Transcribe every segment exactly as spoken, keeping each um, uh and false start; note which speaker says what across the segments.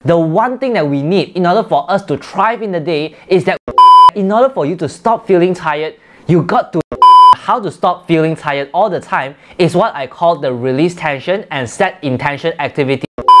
Speaker 1: The one thing that we need in order for us to thrive in the day is that in order for you to stop feeling tired, you got to how to stop feeling tired all the time is what I call the release tension and set intention activity.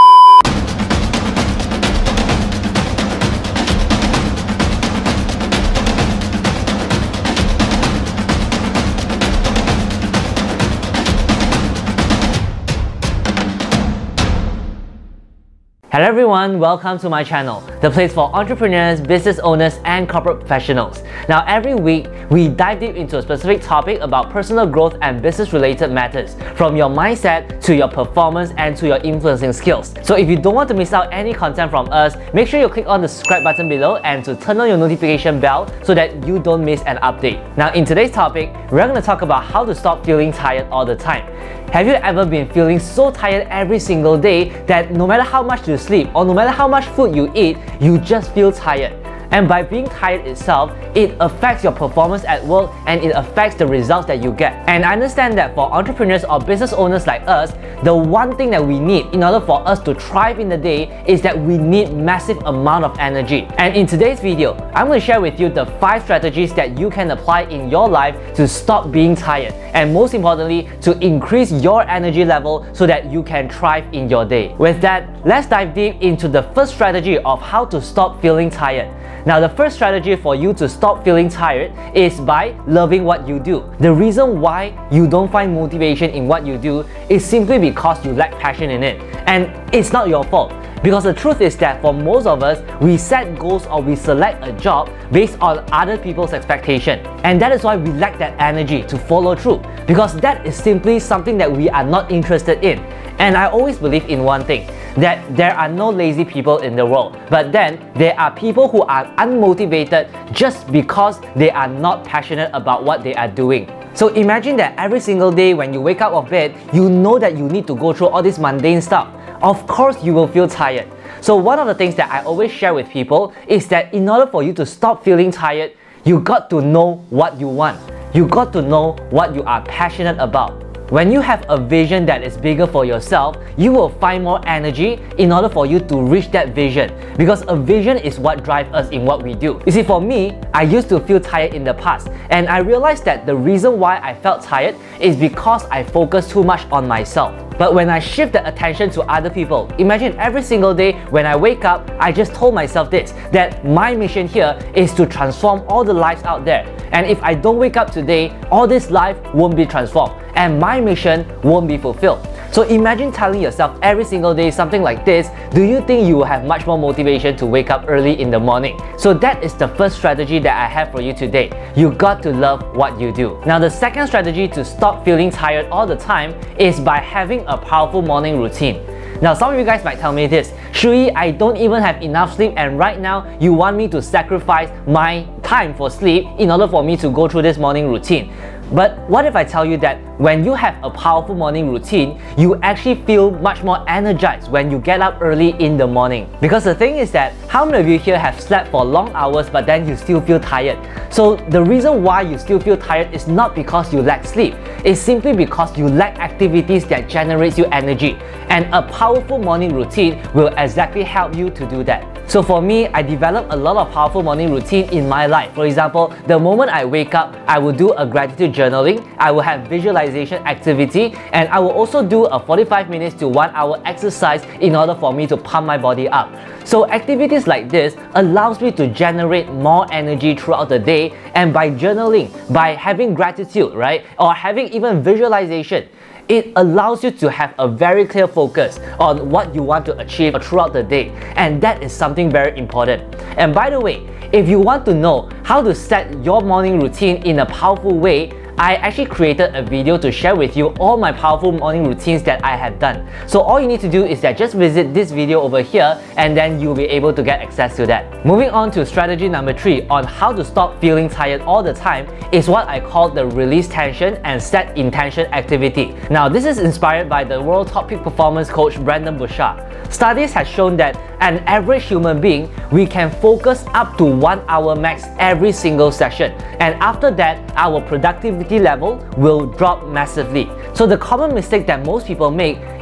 Speaker 1: Hello everyone, welcome to my channel, the place for entrepreneurs, business owners, and corporate professionals. Now every week, we dive deep into a specific topic about personal growth and business related matters, from your mindset to your performance and to your influencing skills. So if you don't want to miss out any content from us, make sure you click on the subscribe button below and to turn on your notification bell so that you don't miss an update. Now in today's topic, we're going to talk about how to stop feeling tired all the time. Have you ever been feeling so tired every single day that no matter how much you sleep or no matter how much food you eat, you just feel tired? And by being tired itself, it affects your performance at work and it affects the results that you get. And I understand that for entrepreneurs or business owners like us, the one thing that we need in order for us to thrive in the day is that we need massive amount of energy. And in today's video, I'm going to share with you the five strategies that you can apply in your life to stop being tired, and most importantly, to increase your energy level so that you can thrive in your day. With that, let's dive deep into the first strategy of how to stop feeling tired. Now, the first strategy for you to stop feeling tired is by loving what you do. The reason why you don't find motivation in what you do is simply because you lack passion in it. And it's not your fault. Because the truth is that for most of us, we set goals or we select a job based on other people's expectation. And that is why we lack that energy to follow through. Because that is simply something that we are not interested in. And I always believe in one thing, that there are no lazy people in the world, but then there are people who are unmotivated just because they are not passionate about what they are doing. So imagine that every single day when you wake up of bed, you know that you need to go through all this mundane stuff. Of course you will feel tired. So one of the things that I always share with people is that in order for you to stop feeling tired, you got to know what you want. You got to know what you are passionate about. When you have a vision that is bigger for yourself, you will find more energy in order for you to reach that vision, because a vision is what drives us in what we do. You see, for me, I used to feel tired in the past, and I realized that the reason why I felt tired is because I focused too much on myself. But when I shift the attention to other people, imagine every single day when I wake up, I just told myself this, that my mission here is to transform all the lives out there. And if I don't wake up today, all this life won't be transformed and my mission won't be fulfilled. So imagine telling yourself every single day something like this. Do you think you will have much more motivation to wake up early in the morning? So that is the first strategy that I have for you today. You got to love what you do. Now the second strategy to stop feeling tired all the time is by having a powerful morning routine. Now some of you guys might tell me this, Shu Yi, I don't even have enough sleep and right now you want me to sacrifice my time for sleep in order for me to go through this morning routine. But what if I tell you that when you have a powerful morning routine, you actually feel much more energized when you get up early in the morning? Because the thing is that, how many of you here have slept for long hours but then you still feel tired? So the reason why you still feel tired is not because you lack sleep. It's simply because you lack activities that generates you energy. And a powerful morning routine will exactly help you to do that. So for me, I developed a lot of powerful morning routine in my life. For example, the moment I wake up, I will do a gratitude journaling, I will have visualization activity, and I will also do a forty-five minutes to one hour exercise in order for me to pump my body up. So activities like this allows me to generate more energy throughout the day, and by journaling, by having gratitude, right, or having even visualization, it allows you to have a very clear focus on what you want to achieve throughout the day, and that is something very important. And by the way, if you want to know how to set your morning routine in a powerful way, I actually created a video to share with you all my powerful morning routines that I have done. So all you need to do is that just visit this video over here and then you'll be able to get access to that. Moving on to strategy number three on how to stop feeling tired all the time is what I call the release tension and set intention activity. Now this is inspired by the world top peak performance coach Brendon Burchard. Studies have shown that an average human being, we can focus up to one hour max every single session, and after that our productivity level will drop massively. So the common mistake that most people make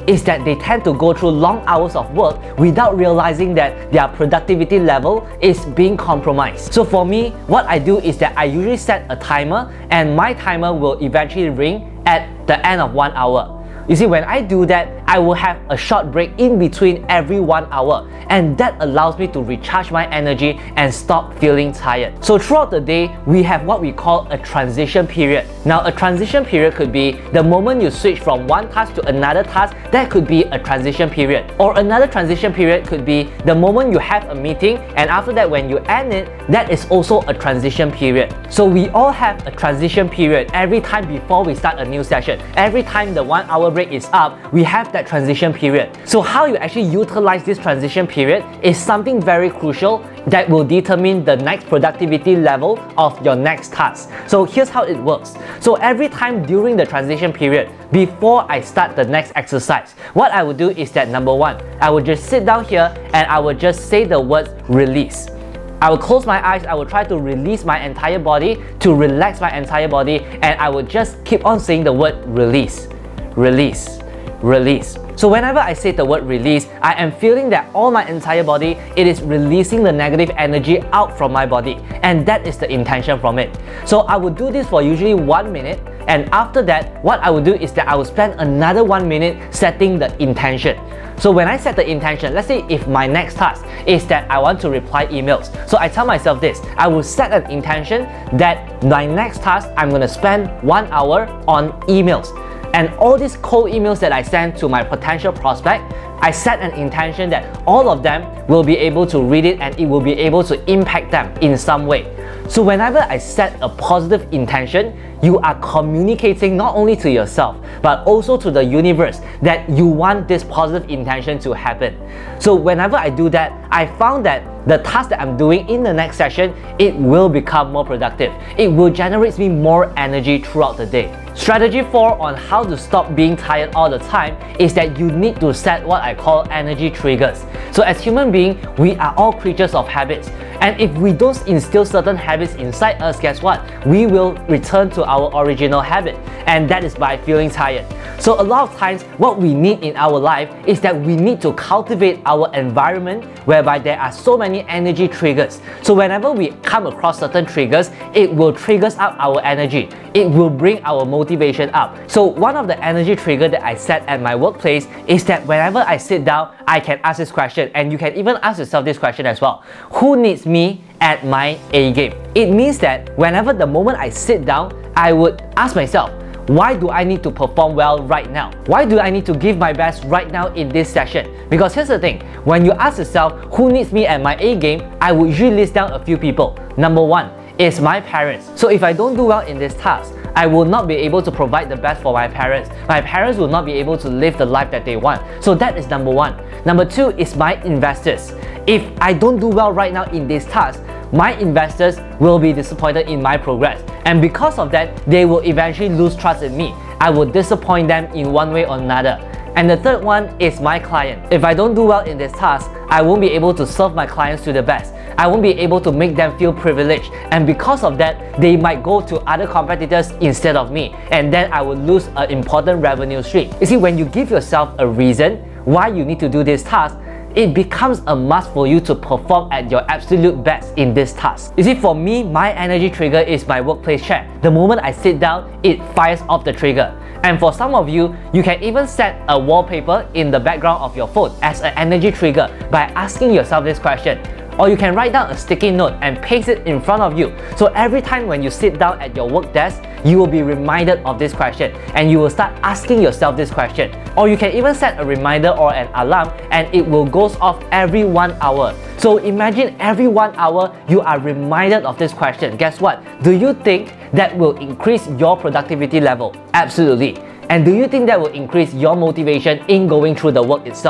Speaker 1: is that they tend to go through long hours of work without realizing that their productivity level is being compromised. So for me, what I do is that I usually set a timer, and my timer will eventually ring at the end of one hour. You see, when I do that, I will have a short break in between every one hour, and that allows me to recharge my energy and stop feeling tired. So throughout the day, we have what we call a transition period. Now, a transition period could be the moment you switch from one task to another task. That could be a transition period. Or another transition period could be the moment you have a meeting, and after that, when you end it, that is also a transition period. So we all have a transition period every time before we start a new session. Every time the one hour break is up, we have that transition period. So how you actually utilize this transition period is something very crucial that will determine the next productivity level of your next task. So here's how it works. So every time during the transition period, before I start the next exercise, what I would do is that number one, I would just sit down here and I would just say the words release. I will close my eyes, I will try to release my entire body, to relax my entire body, and I will just keep on saying the word release, release, release. So whenever I say the word release, I am feeling that all my entire body, it is releasing the negative energy out from my body, and that is the intention from it. So I would do this for usually one minute, and after that, what I would do is that I will spend another one minute setting the intention. So when I set the intention, let's say if my next task is that I want to reply emails, so I tell myself this, I will set an intention that my next task, I'm going to spend one hour on emails. And all these cold emails that I send to my potential prospect, I set an intention that all of them will be able to read it and it will be able to impact them in some way. So whenever I set a positive intention, you are communicating not only to yourself, but also to the universe that you want this positive intention to happen. So whenever I do that, I found that the task that I'm doing in the next session, it will become more productive. It will generate me more energy throughout the day. Strategy four on how to stop being tired all the time is that you need to set what I call energy triggers. So as human beings, we are all creatures of habits. And if we don't instill certain habits inside us, guess what? We will return to our original habit, and that is by feeling tired. So a lot of times, what we need in our life is that we need to cultivate our environment whereby there are so many energy triggers. So whenever we come across certain triggers, it will trigger up our energy. It will bring our motivation up. So one of the energy triggers that I set at my workplace is that whenever I sit down, I can ask this question, and you can even ask yourself this question as well. Who needs me at my A game? It means that whenever the moment I sit down, I would ask myself, why do I need to perform well right now? Why do I need to give my best right now in this session? Because here's the thing, when you ask yourself, who needs me at my A game, I would usually list down a few people. Number one is my parents. So if I don't do well in this task, I will not be able to provide the best for my parents. My parents will not be able to live the life that they want. So that is number one. Number two is my investors. If I don't do well right now in this task, my investors will be disappointed in my progress. And because of that, they will eventually lose trust in me. I will disappoint them in one way or another. And the third one is my client. If I don't do well in this task, I won't be able to serve my clients to the best. I won't be able to make them feel privileged. And because of that, they might go to other competitors instead of me. And then I will lose an important revenue stream. You see, when you give yourself a reason why you need to do this task, it becomes a must for you to perform at your absolute best in this task. You see, for me, my energy trigger is my workplace chat. The moment I sit down, it fires off the trigger. And for some of you, you can even set a wallpaper in the background of your phone as an energy trigger by asking yourself this question. Or you can write down a sticky note and paste it in front of you. So every time when you sit down at your work desk, you will be reminded of this question and you will start asking yourself this question. Or you can even set a reminder or an alarm and it will go off every one hour. So imagine every one hour you are reminded of this question. Guess what? Do you think that will increase your productivity level? Absolutely. And do you think that will increase your motivation in going through the work itself?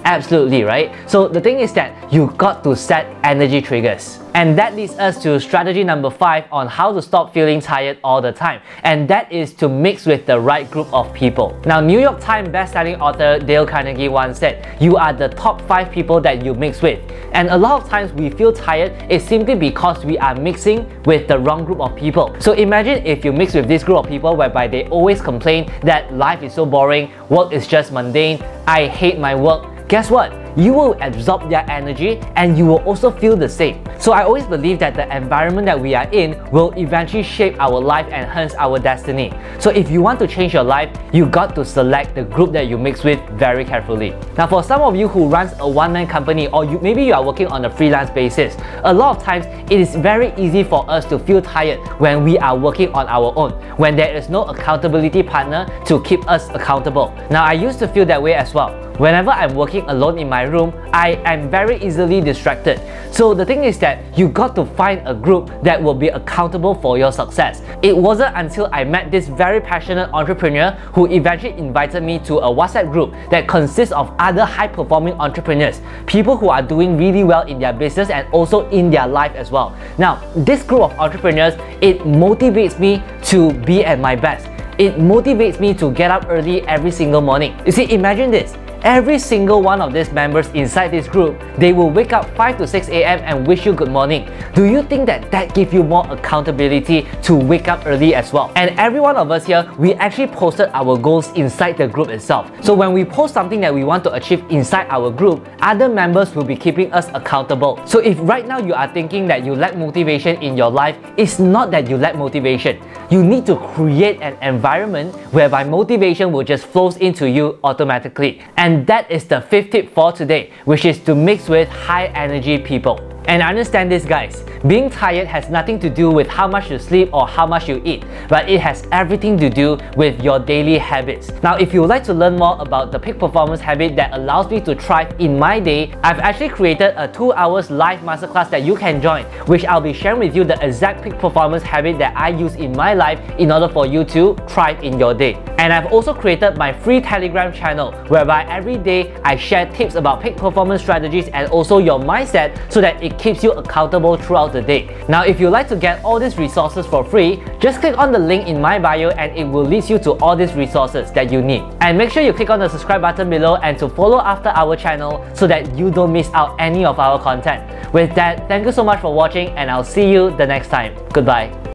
Speaker 1: Absolutely, right? So the thing is that you got to set energy triggers. And that leads us to strategy number five on how to stop feeling tired all the time. And that is to mix with the right group of people. Now, New York Times best-selling author Dale Carnegie once said, you are the top five people that you mix with. And a lot of times we feel tired is simply because we are mixing with the wrong group of people. So imagine if you mix with this group of people whereby they always complain that life is so boring, work is just mundane, I hate my work. Guess what? You will absorb their energy and you will also feel the same. So I always believe that the environment that we are in will eventually shape our life and hence our destiny. So if you want to change your life, you got to select the group that you mix with very carefully. Now for some of you who runs a one-man company, or you, maybe you are working on a freelance basis, a lot of times it is very easy for us to feel tired when we are working on our own, when there is no accountability partner to keep us accountable. Now I used to feel that way as well. Whenever I'm working alone in my room, I am very easily distracted. So the thing is that you got to find a group that will be accountable for your success. It wasn't until I met this very passionate entrepreneur who eventually invited me to a WhatsApp group that consists of other high-performing entrepreneurs, people who are doing really well in their business and also in their life as well. Now, this group of entrepreneurs, it motivates me to be at my best. It motivates me to get up early every single morning. You see, imagine this. Every single one of these members inside this group, they will wake up five to six A M and wish you good morning. Do you think that that gives you more accountability to wake up early as well? And every one of us here, we actually posted our goals inside the group itself. So when we post something that we want to achieve inside our group, other members will be keeping us accountable. So if right now you are thinking that you lack motivation in your life, it's not that you lack motivation. You need to create an environment whereby motivation will just flow into you automatically. And that is the fifth tip for today, which is to mix with high energy people. And understand this, guys, being tired has nothing to do with how much you sleep or how much you eat, but it has everything to do with your daily habits. Now, if you would like to learn more about the peak performance habit that allows me to thrive in my day, I've actually created a two hours live masterclass that you can join, which I'll be sharing with you the exact peak performance habit that I use in my life in order for you to thrive in your day. And I've also created my free Telegram channel, whereby every day I share tips about peak performance strategies and also your mindset so that it keeps you accountable throughout the day. Now, if you'd like to get all these resources for free, just click on the link in my bio and it will lead you to all these resources that you need. And make sure you click on the subscribe button below and to follow after our channel so that you don't miss out any of our content. With that, thank you so much for watching and I'll see you the next time. Goodbye.